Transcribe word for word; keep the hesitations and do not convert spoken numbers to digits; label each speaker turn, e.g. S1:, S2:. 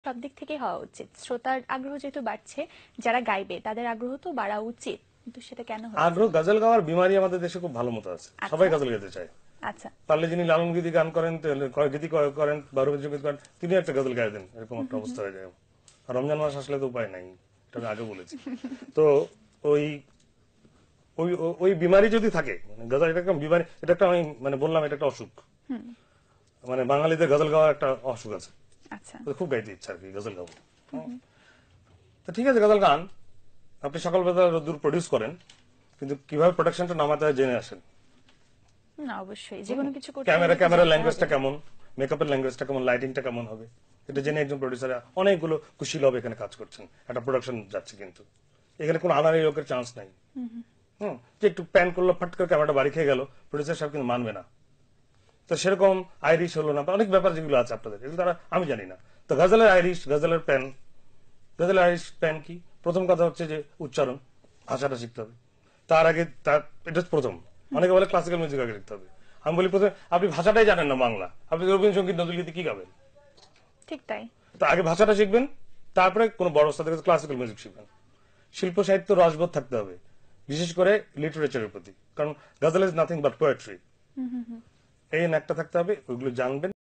S1: সব দিক থেকে হওয়া উচিত। শ্রোতার আগ্রহ যেহেতু বাড়ছে, যারা গাইবে তাদের আগ্রহ তো বাড়া উচিত, কিন্তু সেটা কেন হচ্ছে?
S2: আগ্রহ গজল গাওয়ার বিমারি আমাদের দেশে খুব ভালো মতো আছে, সবাই গজল গাইতে চায়।
S1: আচ্ছা,
S2: পারলে যিনি লালন গীতি গান করেন, গীতি করেন বা রবীন্দ্রসঙ্গীত করেন, তিনি একটা গজল গাই দেন, এরকম একটা অবস্থা হয়ে যায়। আর রমজান মাস আসলে তো উপায় নাই, এটা আমি আগে বলেছি। তো ওই ওই ওই বিমারি যদি থাকে, মানে গজল এটা একটা বিমারি, এটা একটা আমি মানে বললাম এটা একটা অসুখ, মানে বাঙালিদের গজল গাওয়ার একটা অসুখ আছে।
S1: আচ্ছা,
S2: খুব গাইতে ইচ্ছা আর কি, গজল গাবো। তো ঠিক আছে, গজল গান, আপনি সকালবেলা রোদ্দুর প্রডিউস করেন, কিন্তু কিভাবে প্রোডাকশনটা নামাতে হয় জেনে আসেন।
S1: না অবশ্যই যে কোনো কিছু করতে
S2: ক্যামেরা ক্যামেরা ল্যাঙ্গুয়েজটা কেমন, মেকআপের ল্যাঙ্গুয়েজটা কেমন, লাইটিংটা কেমন হবে, এটা জেনে একজন প্রডিউসার অনেকগুলো কুশীল হবে এখানে কাজ করছেন, একটা প্রোডাকশন যাচ্ছে। কিন্তু এখানে কোনো আনারি লোকের চান্স নাই। হুম, যে একটু প্যান করলো, ফট করে ক্যামেরাটা বাড়ি খেয়ে গেল, প্রডিউসার সাহেব কিন্তু মানবে না। তো সেরকম আইরিশ হলো না, অনেক ব্যাপার যেগুলো আছে আপনাদের, এগুলো তারা আমি জানি না। তো গজলের আইরিশ, গজলের প্যান, গজলের আইরিশ প্যান কি? প্রথম কথা হচ্ছে যে উচ্চারণ, ভাষাটা শিখতে হবে। তার আগে তার এটা প্রথম, অনেকে বলে ক্লাসিক্যাল মিউজিক আগে শিখতে হবে। আমি বলি প্রথমে আপনি ভাষাটাই জানেন না বাংলা, আপনি রবীন্দ্রসঙ্গীত নজরুলগীতি কি গাবেন?
S1: ঠিক তাই।
S2: তো আগে ভাষাটা শিখবেন, তারপরে কোনো বড় ওস্তাদের কাছে ক্লাসিক্যাল মিউজিক শিখবেন। শিল্প সাহিত্য রসবোধ থাকতে হবে, বিশেষ করে লিটারেচারের প্রতি, কারণ ghazal is nothing but poetry. এই একটা থাকতে হবে, ওইগুলো জানবেন।